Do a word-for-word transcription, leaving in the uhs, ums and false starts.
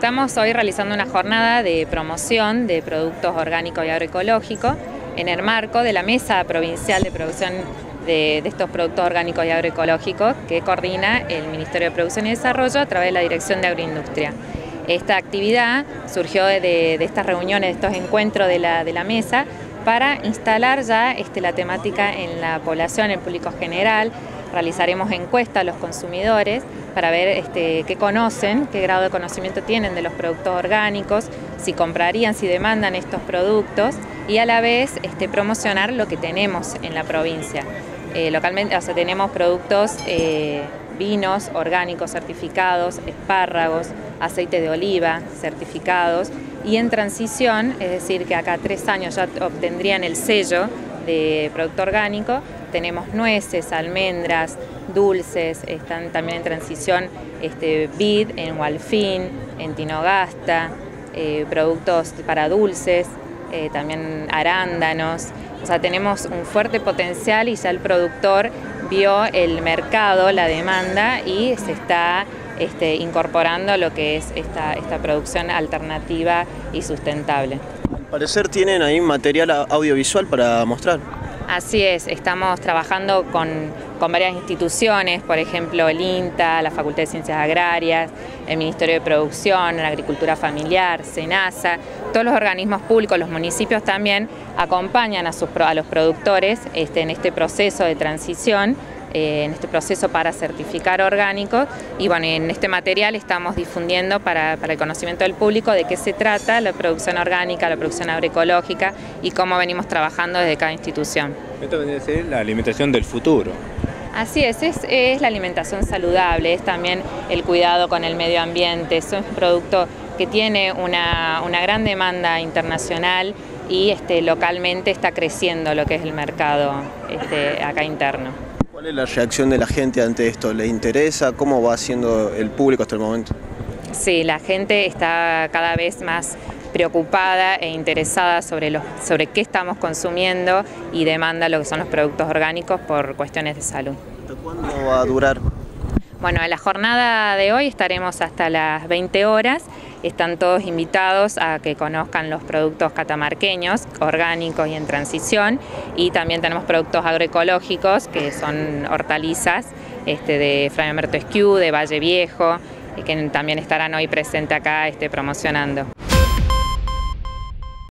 Estamos hoy realizando una jornada de promoción de productos orgánicos y agroecológicos en el marco de la Mesa Provincial de Producción de, de estos productos orgánicos y agroecológicos que coordina el Ministerio de Producción y Desarrollo a través de la Dirección de Agroindustria. Esta actividad surgió de, de estas reuniones, de estos encuentros de la, de la mesa para instalar ya este, la temática en la población, en el público general. Realizaremos encuestas a los consumidores para ver este, qué conocen, qué grado de conocimiento tienen de los productos orgánicos, si comprarían, si demandan estos productos y a la vez este, promocionar lo que tenemos en la provincia. Eh, localmente, o sea, tenemos productos, eh, vinos orgánicos certificados, espárragos, aceite de oliva certificados y en transición, es decir, que acá tres años ya obtendrían el sello de producto orgánico. Tenemos nueces, almendras, dulces, están también en transición este, vid en Hualfín, en Tinogasta, eh, productos para dulces, eh, también arándanos. O sea, tenemos un fuerte potencial y ya el productor vio el mercado, la demanda y se está este, incorporando lo que es esta, esta producción alternativa y sustentable. Al parecer tienen ahí material audiovisual para mostrar. Así es, estamos trabajando con, con varias instituciones, por ejemplo el INTA, la Facultad de Ciencias Agrarias, el Ministerio de Producción, la Agricultura Familiar, SENASA, todos los organismos públicos, los municipios también acompañan a, sus, a los productores este, en este proceso de transición, eh, en este proceso para certificar orgánicos y bueno, en este material estamos difundiendo para, para el conocimiento del público de qué se trata la producción orgánica, la producción agroecológica y cómo venimos trabajando desde cada institución. Esto vendría a ser la alimentación del futuro. Así es, es, es la alimentación saludable, es también el cuidado con el medio ambiente, es un producto que tiene una, una gran demanda internacional y este, localmente está creciendo lo que es el mercado este, acá interno. ¿Cuál es la reacción de la gente ante esto? ¿Les interesa? ¿Cómo va siendo el público hasta el momento? Sí, la gente está cada vez más preocupada e interesada sobre, los, sobre qué estamos consumiendo y demanda lo que son los productos orgánicos por cuestiones de salud. ¿Hasta cuándo va a durar? Bueno, en la jornada de hoy estaremos hasta las veinte horas. Están todos invitados a que conozcan los productos catamarqueños, orgánicos y en transición. Y también tenemos productos agroecológicos, que son hortalizas este, de Fray Humberto Esquiú, de Valle Viejo, y que también estarán hoy presentes acá este, promocionando.